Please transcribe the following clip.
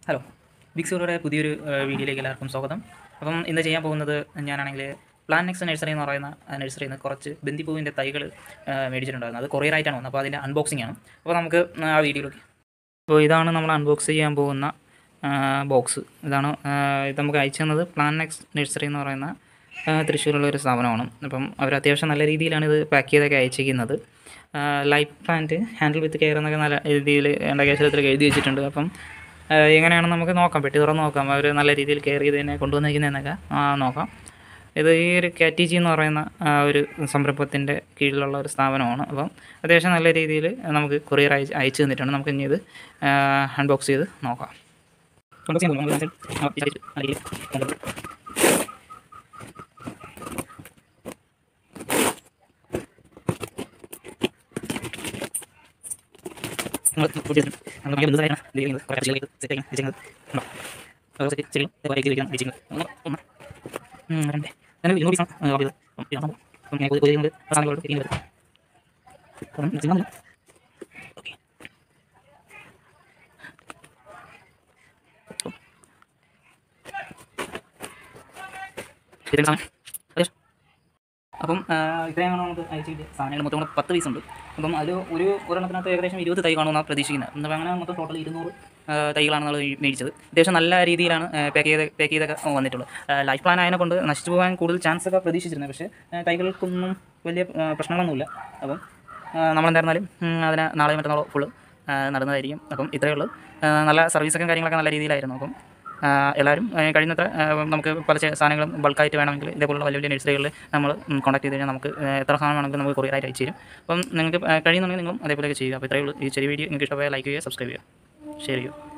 Hello, big സൂറിയുടെ പുതിയൊരു വീഡിയോയിലേക്ക് എല്ലാവർക്കും സ്വാഗതം. അപ്പം ഇന്ന് ചെയ്യാൻ പോകുന്നത് ഞാനാണെങ്കിൽ പ്ലാൻ നെക്സ്റ്റ് നഴ്സറി എന്ന് പറയുന്ന നഴ്സറിയിൽ നിന്ന് കുറച്ച് ബന്ദിപ്പൂവിൻ്റെ തൈകൾ മേടിച്ചിട്ടുണ്ടായിരുന്നു. അത് കൊറിയറായിട്ടാണ് വന്നത്. അപ്പോൾ അതിൻ്റെ അൺബോക്സിംഗ് ആണ്. അപ്പോൾ നമുക്ക് ആ വീഡിയോയിലേക്ക്. അപ്പോൾ ഇതാണ് നമ്മൾ അൺബോക്സ് ചെയ്യാൻ പോകുന്ന ബോക്സ്. ഇത് നമുക്ക് അയച്ചു തന്നത് പ്ലാൻ നെക്സ്റ്റ് നഴ്സറി എന്ന് പറയുന്ന തൃശ്ശൂരുള്ള ഒരു സ്ഥാപനമാണ്. അപ്പം അവർ അത്യാവശ്യം നല്ല രീതിയിലാണ് ഇത് പാക്ക് ചെയ്തൊക്കെ അയച്ചിരിക്കുന്നത്. Life plant handle with care എന്നൊക്കെ നല്ല രീതിയിൽ അക്ഷരത്തിലൊക്കെ എഴുതി വെച്ചിട്ടുണ്ട്. അപ്പം എങ്ങനെയാണെന്ന് നമുക്ക് നോക്കാം, പെട്ടി തുറന്ന് നോക്കാം. അവർ നല്ല രീതിയിൽ കെയർ ചെയ്ത് തന്നെ കൊണ്ടുവന്നിരിക്കുന്നതെന്നൊക്കെ നോക്കാം. ഇത് ഈ ഒരു കാറ്റിജി എന്ന് പറയുന്ന ഒരു സംരംഭത്തിൻ്റെ കീഴിലുള്ള ഒരു സ്ഥാപനമാണ്. അപ്പം അത്യാവശ്യം നല്ല രീതിയിൽ നമുക്ക് കൊറിയർ അയച്ചു തന്നിട്ടുണ്ട്. നമുക്ക് ഇനി ഇത് അൺബോക്സ് ചെയ്ത് നോക്കാം. അപ്പം ഇത്രയാണ് നമുക്ക് അയച്ചിട്ട് സാധനങ്ങൾ മൊത്തം 10 പീസ് ഉണ്ട്. അപ്പം അതിൽ ഒരെണ്ണത്തിനകത്ത് ഏകദേശം 20 തൈ കാണുമെന്നാണ് പ്രതീക്ഷിക്കുന്നത്. അപ്പം അങ്ങനെ മൊത്തം ടോട്ടൽ 200 തൈകളാണ് നമ്മൾ മേടിച്ചത്. അത്യാവശ്യം നല്ല രീതിയിലാണ് പാക്ക് ചെയ്തൊക്കെ വന്നിട്ടുള്ളത്. ലൈഫ് പ്ലാൻ ആയതിനെ കൊണ്ട് നശിച്ചു പോകാൻ കൂടുതൽ ചാൻസ് ഒക്കെ പ്രതീക്ഷിച്ചിരുന്നത്. പക്ഷേ തൈകൾക്കൊന്നും വലിയ പ്രശ്നങ്ങളൊന്നുമില്ല. അപ്പം നമ്മളെന്തായിരുന്നാലും അതിനെ നാളെ മറ്റന്നാളോ ഫുള്ള് നടന്നതായിരിക്കും. അപ്പം ഇത്രയേ ഉള്ളൂ. നല്ല സർവീസൊക്കെ കാര്യങ്ങളൊക്കെ നല്ല രീതിയിലായിരുന്നു. അപ്പം എല്ലാവരും കഴിയുന്നത്ര നമുക്ക് പല സാധനങ്ങളും ബൾക്കായിട്ട് വേണമെങ്കിൽ ഇതേപോലുള്ള വലിയ വലിയ നഴ്സറികളിൽ നമ്മൾ കോൺടാക്ട് ചെയ്ത് കഴിഞ്ഞാൽ നമുക്ക് എത്ര സാധനം വേണമെങ്കിലും നമുക്ക് കൊറിയറായിട്ട് അയച്ചു തരും. അപ്പം നിങ്ങൾക്ക് കഴിയുന്നുണ്ടെങ്കിൽ നിങ്ങളും അതേപോലെയൊക്കെ ചെയ്യുക. അപ്പോൾ ഇത്രയേ ഉള്ളൂ. ഈ ചെറിയ വീഡിയോ നിങ്ങൾക്ക് ഇഷ്ടമായ ലൈക്ക് ചെയ്യുക, സബ്സ്ക്രൈബ് ചെയ്യുക, ഷെയർ ചെയ്യുക.